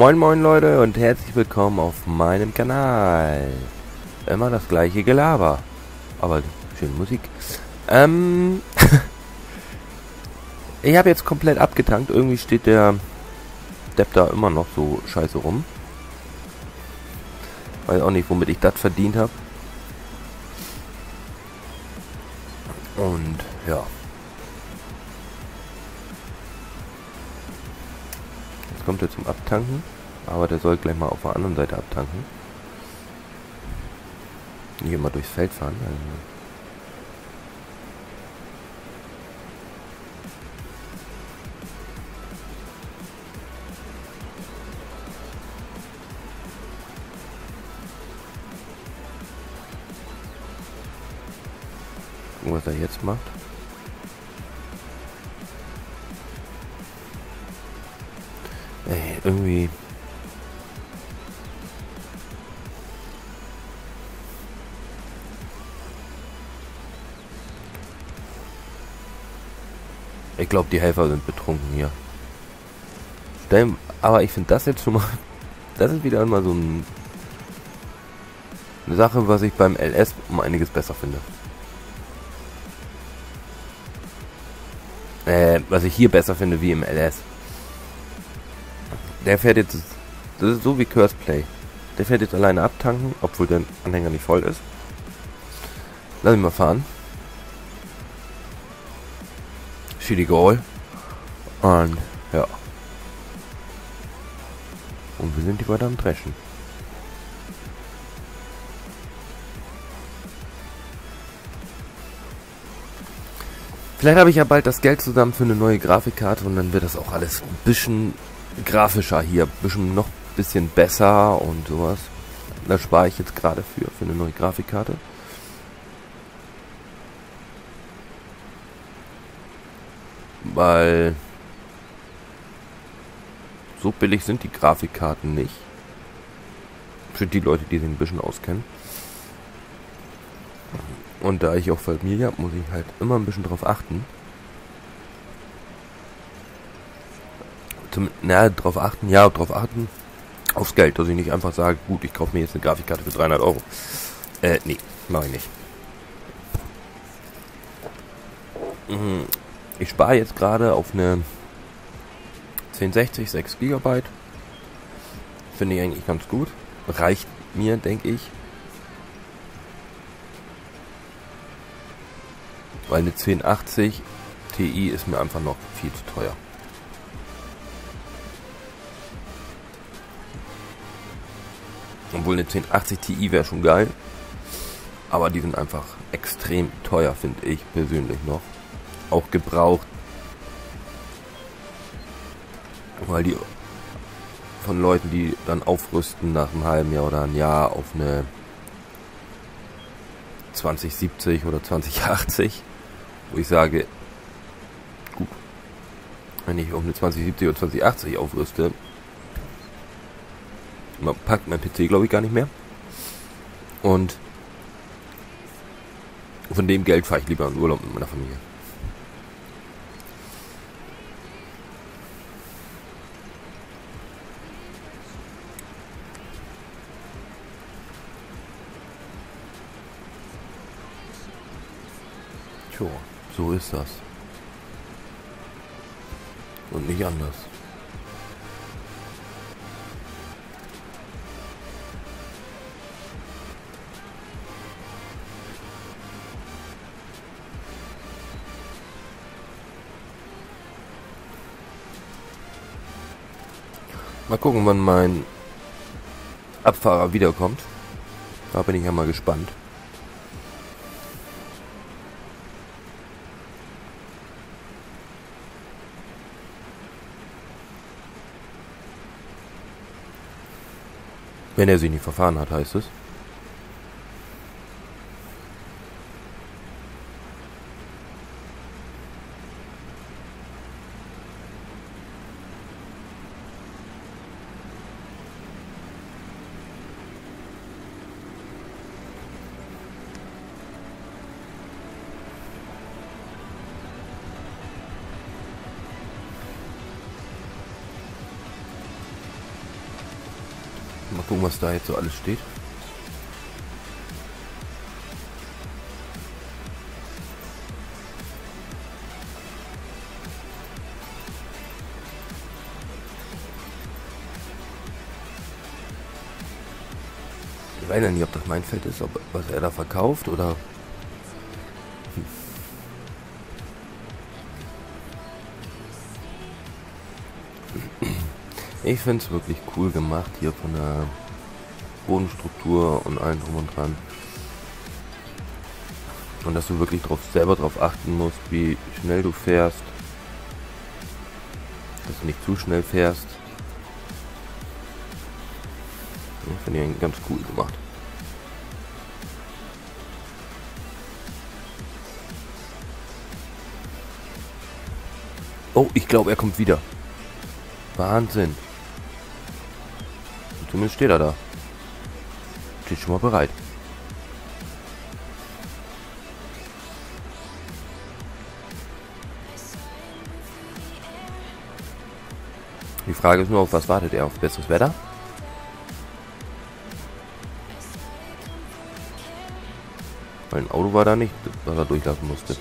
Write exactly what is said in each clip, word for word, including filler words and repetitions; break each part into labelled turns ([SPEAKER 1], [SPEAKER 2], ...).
[SPEAKER 1] Moin moin Leute und herzlich willkommen auf meinem Kanal. Immer das gleiche Gelaber, aber schöne Musik. Ähm, ich habe jetzt komplett abgetankt. Irgendwie steht der Depp da immer noch so scheiße rum. Weiß auch nicht, womit ich das verdient habe. Und ja. Jetzt kommt er zum Abtanken. Aber der soll gleich mal auf der anderen Seite abtanken. Nicht immer durchs Feld fahren. Also was er jetzt macht. Ey, irgendwie. Ich glaube, die Helfer sind betrunken hier. Stellen, aber ich finde das jetzt schon mal. Das ist wieder mal so ein, eine Sache, was ich beim L S um einiges besser finde. Äh, was ich hier besser finde wie im L S. Der fährt jetzt, das ist so wie Curse Play. Der fährt jetzt alleine abtanken, obwohl der Anhänger nicht voll ist. Lass ihn mal fahren. Shitty Goal. Und ja. Und wir sind die weiter am Dreschen. Vielleicht habe ich ja bald das Geld zusammen für eine neue Grafikkarte und dann wird das auch alles ein bisschen grafischer hier, ein bisschen noch ein bisschen besser und sowas. Da spare ich jetzt gerade für, für eine neue Grafikkarte. Weil so billig sind die Grafikkarten nicht. Für die Leute, die sich ein bisschen auskennen. Und da ich auch Familie habe, muss ich halt immer ein bisschen drauf achten. Zum, na, drauf achten, ja, drauf achten. Aufs Geld, dass ich nicht einfach sage, gut, ich kaufe mir jetzt eine Grafikkarte für dreihundert Euro. Äh, nee, mache ich nicht. Ich spare jetzt gerade auf eine zehn sechzig, sechs Gigabyte. Finde ich eigentlich ganz gut. Reicht mir, denke ich. Weil eine zehn achtzig Ti ist mir einfach noch viel zu teuer. Obwohl eine zehn achtzig Ti wäre schon geil. Aber die sind einfach extrem teuer, finde ich persönlich noch. Auch gebraucht. Weil die von Leuten, die dann aufrüsten nach einem halben Jahr oder einem Jahr auf eine zwanzig siebzig oder zwanzig achtzig. Wo ich sage, gut, wenn ich auf eine zwanzig siebzig oder zwanzig achtzig aufrüste, man packt mein P C glaube ich gar nicht mehr. Und von dem Geld fahre ich lieber in Urlaub mit meiner Familie. Tja, so ist das. Und nicht anders. Mal gucken, wann mein Abfahrer wiederkommt. Da bin ich ja mal gespannt. Wenn er sich nicht verfahren hat, heißt es. gucken, was da jetzt so alles steht. Ich weiß ja nicht, ob das mein Feld ist, ob was er da verkauft oder... Hm. Ich finde es wirklich cool gemacht hier von der Bodenstruktur und allem drum und dran. Und dass du wirklich drauf, selber darauf achten musst, wie schnell du fährst. Dass du nicht zu schnell fährst. Das finde ich ganz cool gemacht. Oh, ich glaube, er kommt wieder. Wahnsinn. Zumindest steht er da. Steht schon mal bereit. Die Frage ist nur, auf was wartet er? Auf besseres Wetter? Weil ein Auto war da nicht, was er durchlassen musste.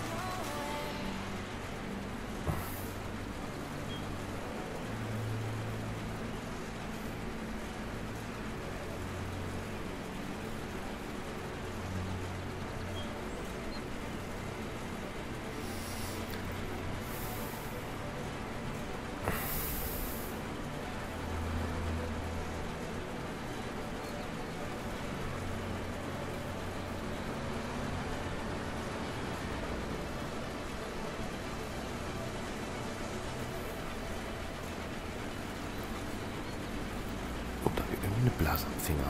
[SPEAKER 1] Eine Blase am Finger.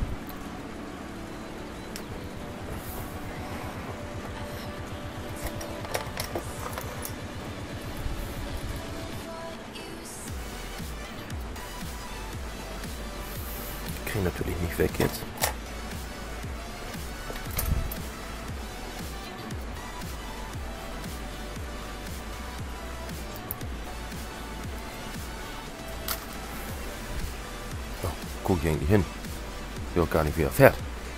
[SPEAKER 1] Ich kriege natürlich nicht weg jetzt. Guck ich eigentlich hin. Ich weiß auch gar nicht, wie er fährt.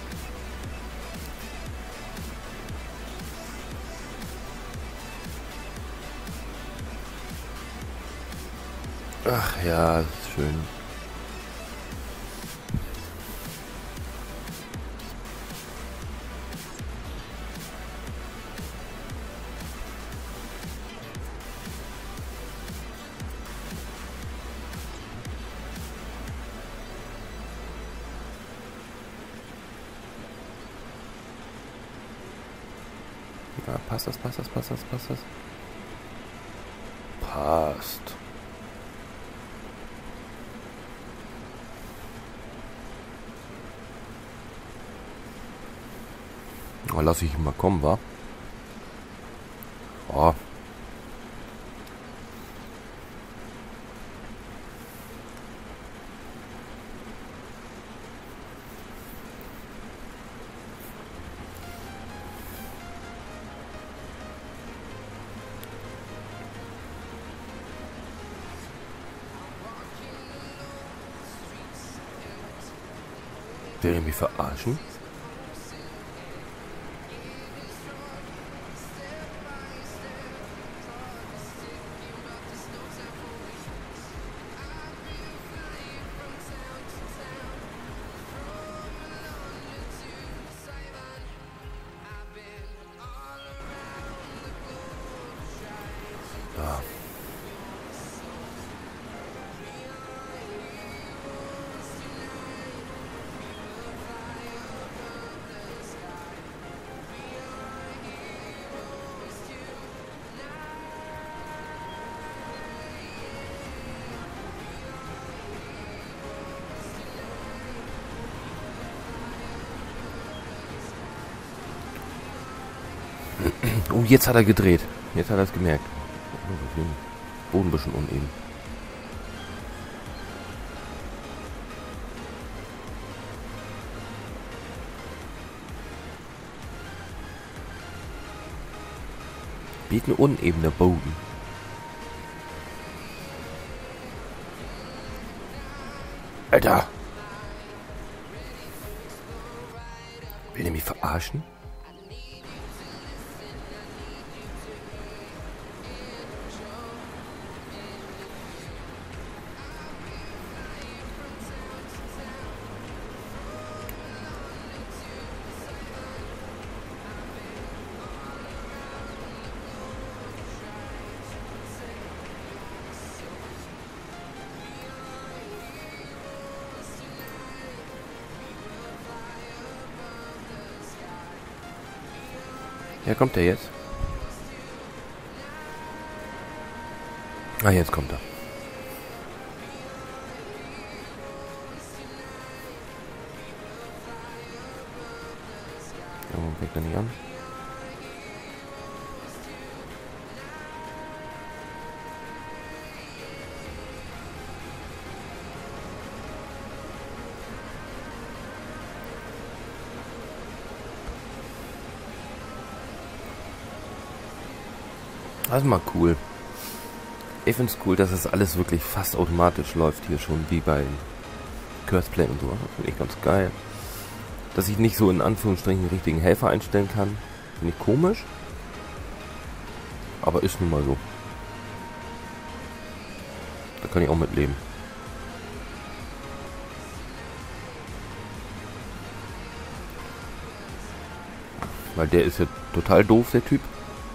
[SPEAKER 1] Ach ja, das ist schön. Ja, passt das, passt das, passt das, passt das? Passt. Oh, lass ich ihn mal kommen, wa? Oh. Will er mich verarschen? Ja. Oh, jetzt hat er gedreht. Jetzt hat er es gemerkt. Boden ein bisschen uneben. Bieten unebener Boden. Alter! Will der mich verarschen? Ja, kommt der jetzt? Ah, jetzt kommt er. Warum fängt er nicht an? Das ist mal cool. Ich finde es cool, dass es alles wirklich fast automatisch läuft hier schon, wie bei Curse Play und so. Das finde ich ganz geil. Dass ich nicht so in Anführungsstrichen den richtigen Helfer einstellen kann, finde ich komisch. Aber ist nun mal so. Da kann ich auch mit leben. Weil der ist ja total doof, der Typ.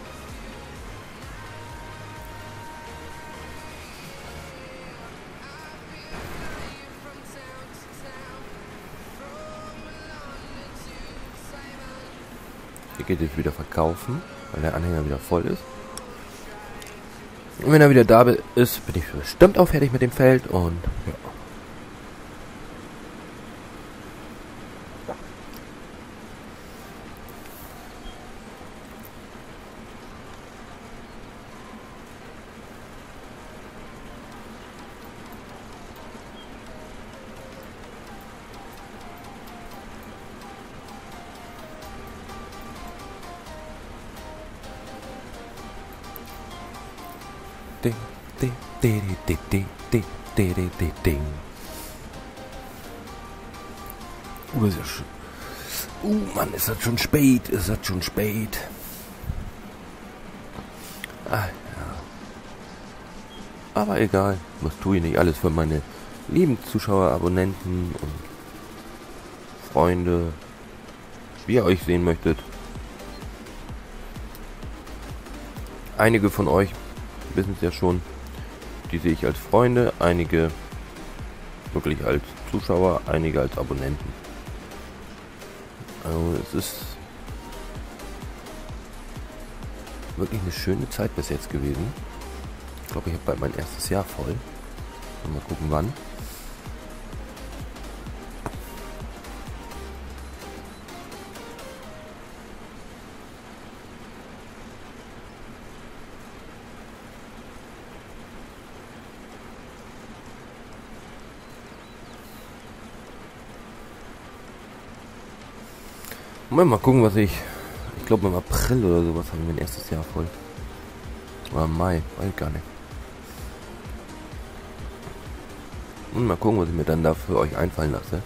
[SPEAKER 1] Hier geht jetzt wieder verkaufen, weil der Anhänger wieder voll ist. Und wenn er wieder da ist, bin ich bestimmt auch fertig mit dem Feld und ja. Ding, ding, ding, ding, ding, ding, ding, ding, ding, ding. Uh, ist ja schon. Uh, Mann, ist das schon spät, ist das schon spät. Ah, ja. Aber egal, was tue ich nicht alles für meine lieben Zuschauer, Abonnenten und Freunde, wie ihr euch sehen möchtet. Einige von euch wissen es ja schon, die sehe ich als Freunde, einige wirklich als Zuschauer, einige als Abonnenten. Also es ist wirklich eine schöne Zeit bis jetzt gewesen. Ich glaube, ich habe bald mein erstes Jahr voll. Mal gucken wann. Mal gucken, was ich... Ich glaube im April oder sowas habe ich mein erstes Jahr voll. Oder im Mai, weiß ich gar nicht. Und mal gucken, was ich mir dann da für euch einfallen lasse.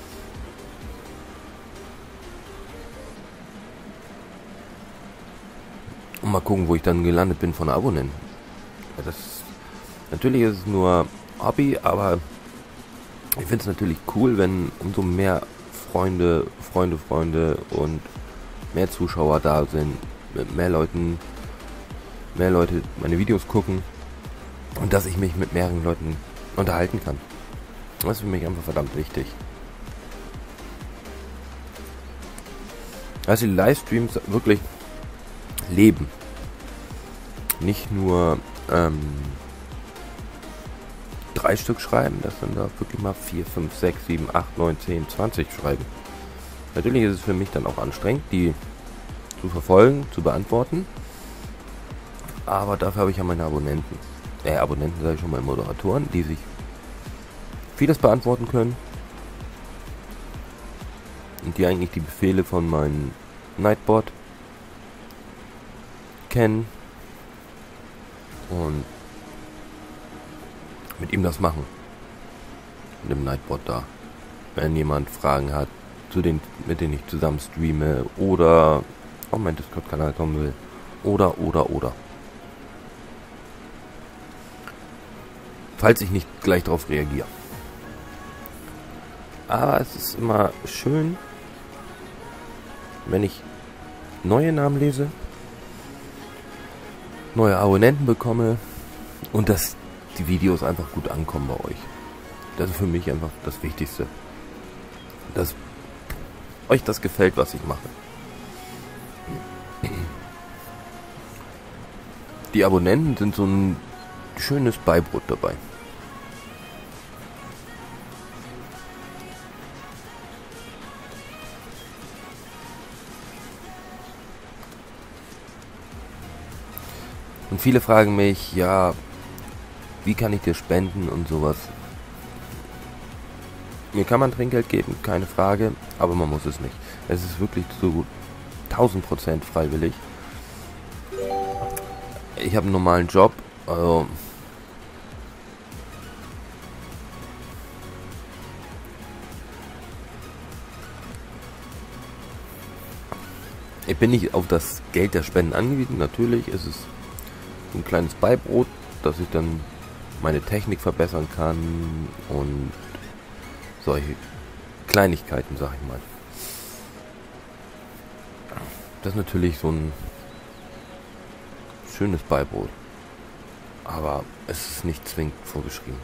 [SPEAKER 1] Und mal gucken, wo ich dann gelandet bin von Abonnenten. Ja, das, natürlich ist es nur Hobby, aber ich finde es natürlich cool, wenn umso mehr Freunde, Freunde, Freunde und mehr Zuschauer da sind, mit mehr Leuten, mehr Leute meine Videos gucken und dass ich mich mit mehreren Leuten unterhalten kann. Das ist für mich einfach verdammt wichtig. Also die Livestreams wirklich leben. Nicht nur ähm, drei Stück schreiben, das sind da wirklich mal vier, fünf, sechs, sieben, acht, neun, zehn, zwanzig schreiben. Natürlich ist es für mich dann auch anstrengend, die zu verfolgen, zu beantworten. Aber dafür habe ich ja meine Abonnenten. Äh, Abonnenten sage ich schon mal, Moderatoren, die sich vieles beantworten können. Und die eigentlich die Befehle von meinem Nightbot kennen. Und mit ihm das machen. Mit dem Nightbot da. Wenn jemand Fragen hat, zu denen, mit denen ich zusammen streame oder auf meinen Discord-Kanal kommen will. Oder, oder, oder. Falls ich nicht gleich darauf reagiere. Aber es ist immer schön, wenn ich neue Namen lese, neue Abonnenten bekomme und dass die Videos einfach gut ankommen bei euch. Das ist für mich einfach das Wichtigste. Dass euch das gefällt, was ich mache. Die Abonnenten sind so ein schönes Beibrot dabei. Und viele fragen mich, ja, wie kann ich dir spenden und sowas. Mir kann man Trinkgeld geben, keine Frage, aber man muss es nicht. Es ist wirklich zu tausend Prozent freiwillig. Ich habe einen normalen Job, also ich bin nicht auf das Geld der Spenden angewiesen, natürlich ist es ein kleines Beibrot, dass ich dann meine Technik verbessern kann und solche Kleinigkeiten, sag ich mal. Das ist natürlich so ein schönes Beibrot, aber es ist nicht zwingend vorgeschrieben.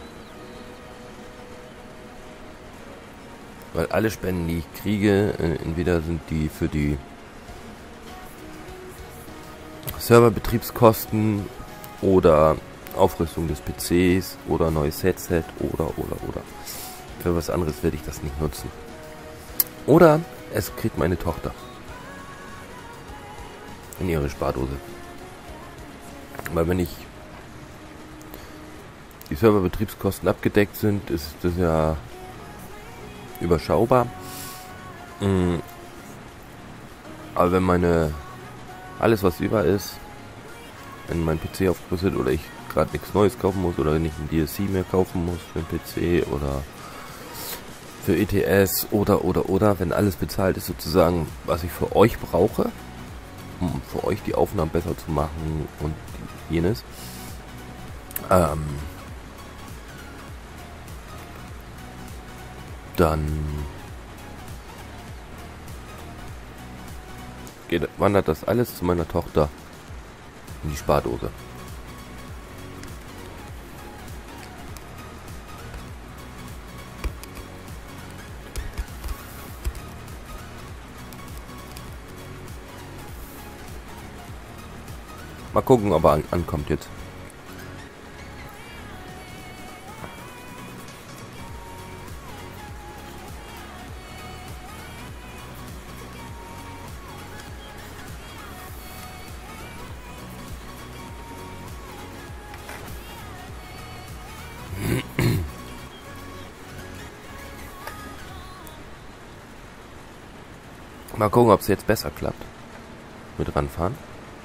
[SPEAKER 1] Weil alle Spenden, die ich kriege, entweder sind die für die Serverbetriebskosten oder Aufrüstung des P Cs oder neues Headset oder oder oder. Für was anderes werde ich das nicht nutzen. Oder es kriegt meine Tochter in ihre Spardose. Weil wenn ich die Serverbetriebskosten abgedeckt sind, ist das ja überschaubar. Aber wenn meine alles was über ist, wenn mein P C aufgerüstet oder ich gerade nichts Neues kaufen muss oder nicht ein D L C mehr kaufen muss für den P C oder für E T S oder oder oder, wenn alles bezahlt ist sozusagen, was ich für euch brauche, um für euch die Aufnahmen besser zu machen und jenes, ähm, dann geht, wandert das alles zu meiner Tochter in die Spardose. Mal gucken, ob er an ankommt jetzt. Mal gucken, ob es jetzt besser klappt. Mit ranfahren.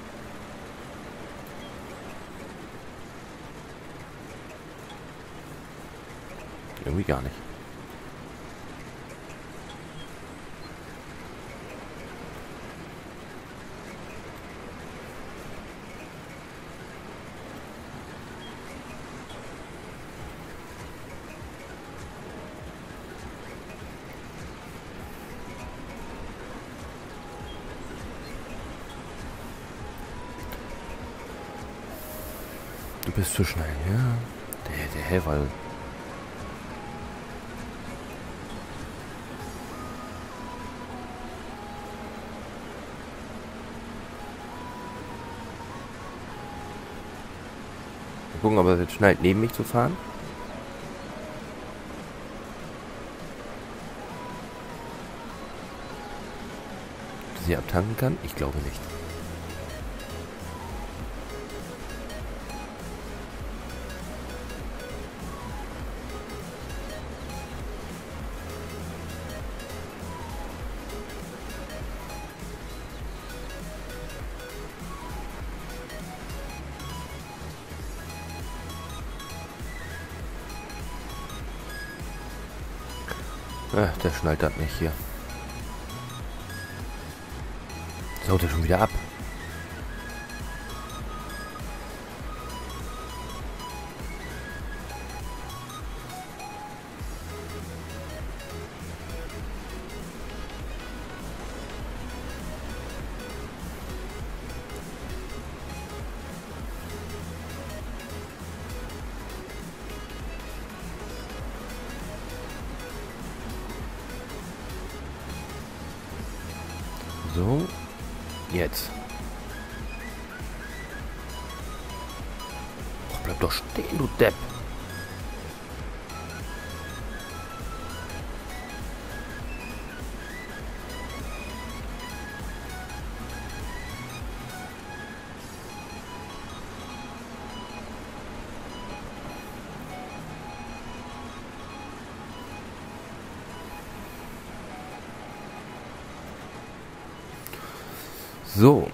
[SPEAKER 1] Irgendwie gar nicht. Du bist zu schnell, ja. Der, der Helfer. Mal gucken, ob er jetzt schnell neben mich zu fahren. Dass sie abtanken kann? Ich glaube nicht. Ach, der schnallt das nicht hier. Saut er schon wieder ab. So, jetzt. Oh, bleib doch stehen, du Depp. So.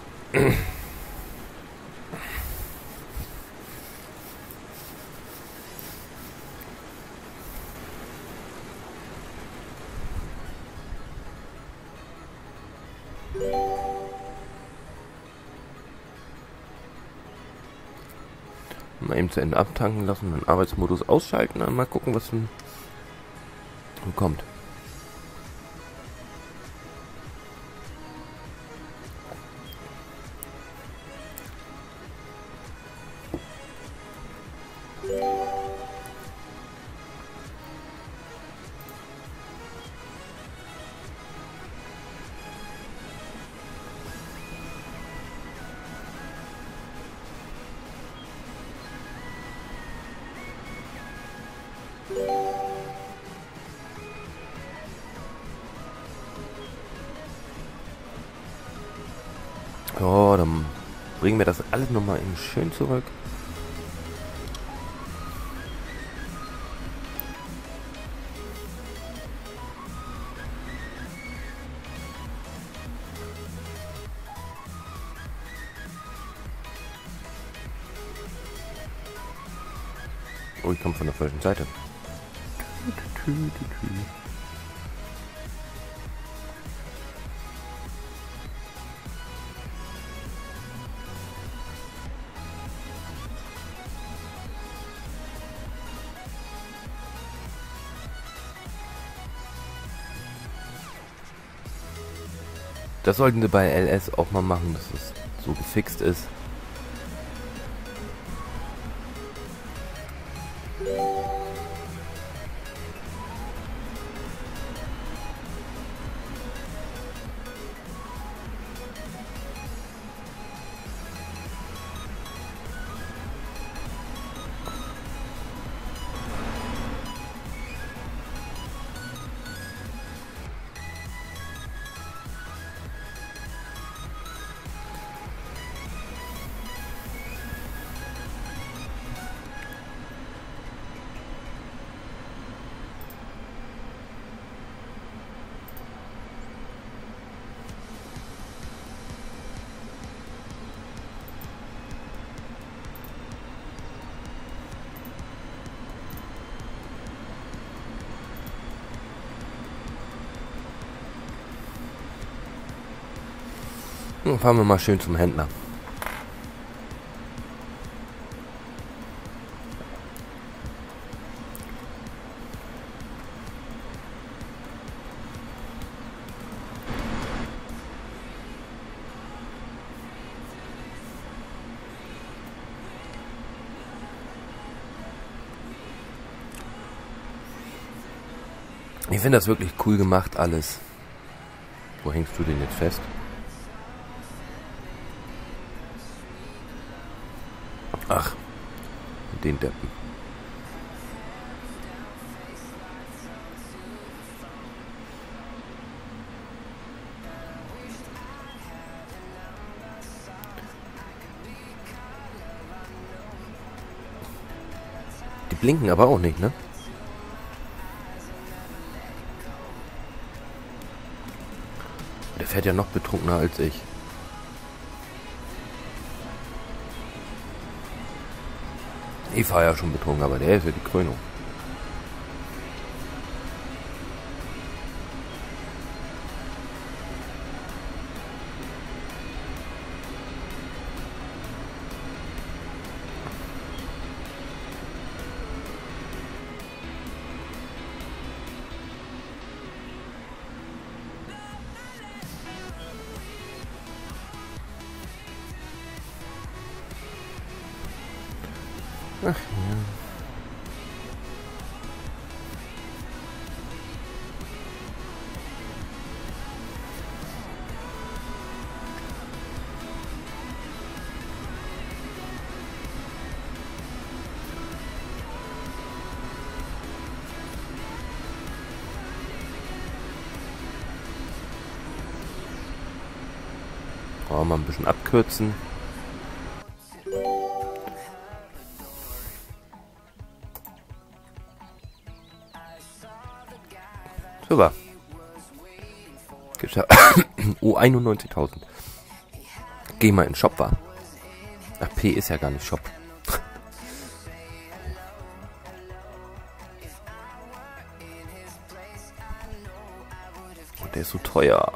[SPEAKER 1] Mal eben zu Ende abtanken lassen, den Arbeitsmodus ausschalten, dann mal gucken, was dann kommt. So, dann bringen wir das alles nochmal eben schön zurück. Oh, ich komme von der falschen Seite. Das sollten sie bei L S auch mal machen, dass es so gefixt ist. Dann fahren wir mal schön zum Händler. Ich finde das wirklich cool gemacht alles. Wo hängst du den jetzt fest? Ach, den Deppen. Die blinken aber auch nicht, ne? Der fährt ja noch betrunkener als ich. Ich fahre ja schon betrunken, aber der ist ja die Krönung. Ach, ja. Oh, mal ein bisschen abkürzen. Super. Geschafft. Oh, einundneunzigtausend. Geh mal in den Shop, war. Ach, P ist ja gar nicht Shop. Und der ist so teuer.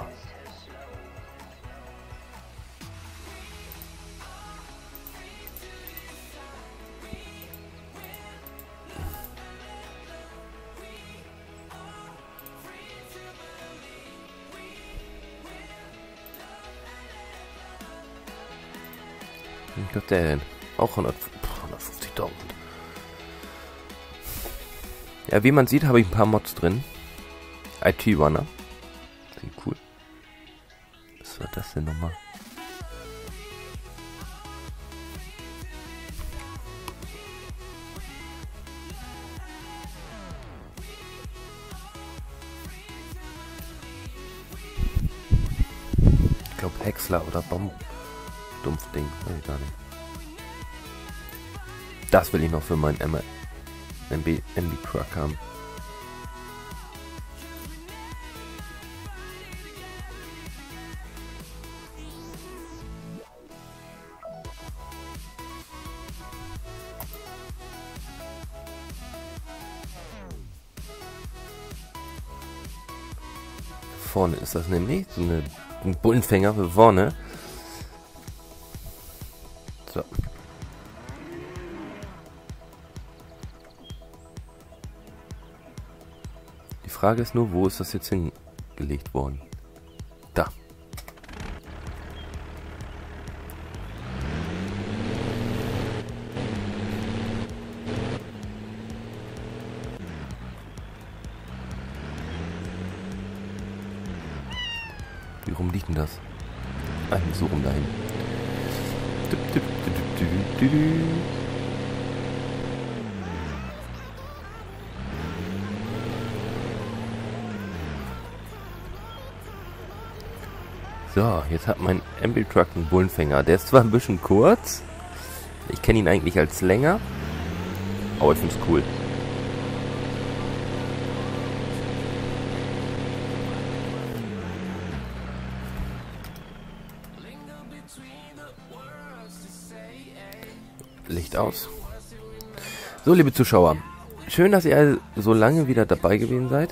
[SPEAKER 1] Ich glaube, der denn? Auch hundertfünfzigtausend. Ja, wie man sieht, habe ich ein paar Mods drin. I T Runner. Klingt cool. Was war das denn nochmal? Ich glaube Häcksler oder Bomb. Dumpfding, weiß ich gar nicht. Das will ich noch für meinen M B Truck haben. Vorne ist das nämlich so eine, ein Bullenfänger für vorne. So. Die Frage ist nur, wo ist das jetzt hingelegt worden? Da. Wie rum liegt denn das? Ah, so rum dahin. So, jetzt hat mein M B Truck einen Bullenfänger. Der ist zwar ein bisschen kurz. Ich kenne ihn eigentlich als länger. Aber ich finde es cool. Licht aus. So, liebe Zuschauer. Schön, dass ihr so lange wieder dabei gewesen seid.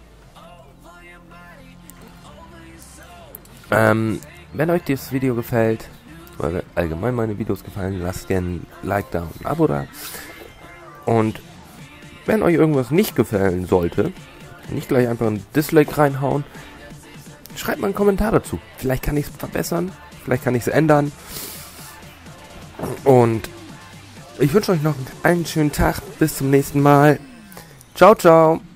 [SPEAKER 1] Ähm, wenn euch dieses Video gefällt, oder allgemein meine Videos gefallen, lasst gerne ein Like da und ein Abo da. Und wenn euch irgendwas nicht gefallen sollte, nicht gleich einfach ein Dislike reinhauen, schreibt mal einen Kommentar dazu. Vielleicht kann ich es verbessern, vielleicht kann ich es ändern. Und ich wünsche euch noch einen schönen Tag. Bis zum nächsten Mal. Ciao, ciao.